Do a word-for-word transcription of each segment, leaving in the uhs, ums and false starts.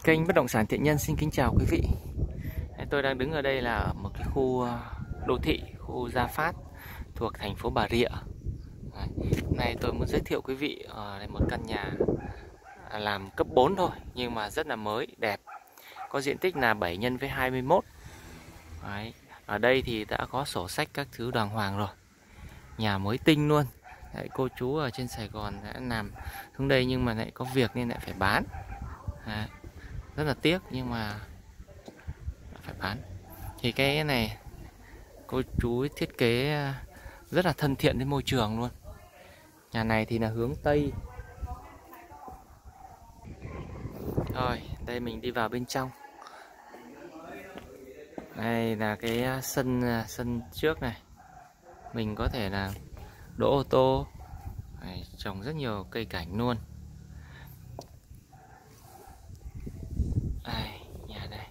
Kênh Bất động sản Thiện Nhân xin kính chào quý vị. Tôi đang đứng ở đây là một cái khu đô thị, khu Gia Phát thuộc thành phố Bà Rịa. Hôm nay tôi muốn giới thiệu quý vị đây một căn nhà làm cấp bốn thôi nhưng mà rất là mới, đẹp. Có diện tích là bảy nhân với hai mươi mốt. Đấy. Ở đây thì đã có sổ sách các thứ đàng hoàng rồi. Nhà mới tinh luôn. Đấy, cô chú ở trên Sài Gòn đã làm xuống đây nhưng mà lại có việc nên lại phải bán. Đấy. Rất là tiếc nhưng mà phải bán. Thì cái này cô chú thiết kế rất là thân thiện với môi trường luôn. Nhà này thì là hướng Tây. Rồi, đây mình đi vào bên trong. Đây là cái sân sân trước này. Mình có thể là đỗ ô tô. Đây, trồng rất nhiều cây cảnh luôn. Đây, nhà đây.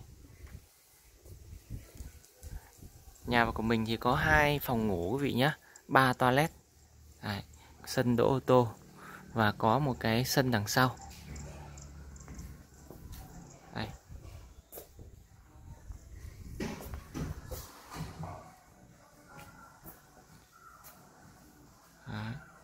Nhà của mình thì có hai phòng ngủ quý vị nhé, ba toilet. Đây, sân đỗ ô tô và có một cái sân đằng sau. Đây. Đó.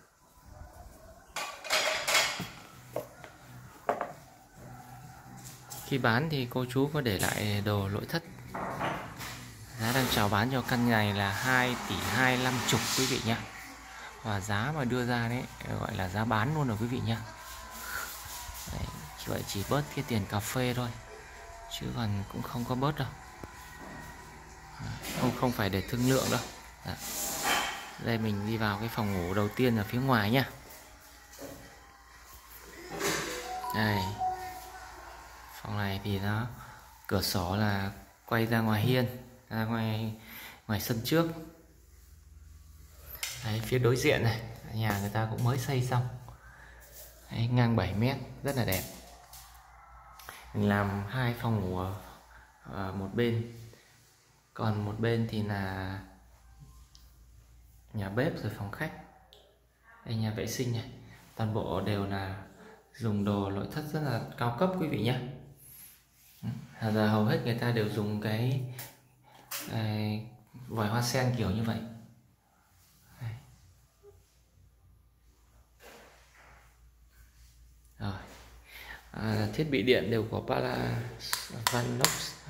Khi bán thì cô chú có để lại đồ nội thất. Giá đang chào bán cho căn này là hai tỷ hai mươi lăm chục quý vị nhé. Và giá mà đưa ra đấy gọi là giá bán luôn rồi quý vị nhé. Đấy, vậy chỉ bớt cái tiền cà phê thôi chứ còn cũng không có bớt đâu. Không không phải để thương lượng đâu. Đó. Đây mình đi vào cái phòng ngủ đầu tiên ở phía ngoài nhá. Đây. Phòng này thì nó cửa sổ là quay ra ngoài hiên, ra ngoài ngoài sân trước. Đấy, phía đối diện này, nhà người ta cũng mới xây xong. Đấy, ngang bảy mét, rất là đẹp. Mình làm hai phòng ngủ ở, ở một bên, còn một bên thì là nhà bếp rồi phòng khách. Đây nhà vệ sinh này, toàn bộ đều là dùng đồ nội thất rất là cao cấp quý vị nhé. Giờ hầu hết người ta đều dùng cái, cái vòi hoa sen kiểu như vậy. Đây. Rồi. À, thiết bị điện đều của Panasonic.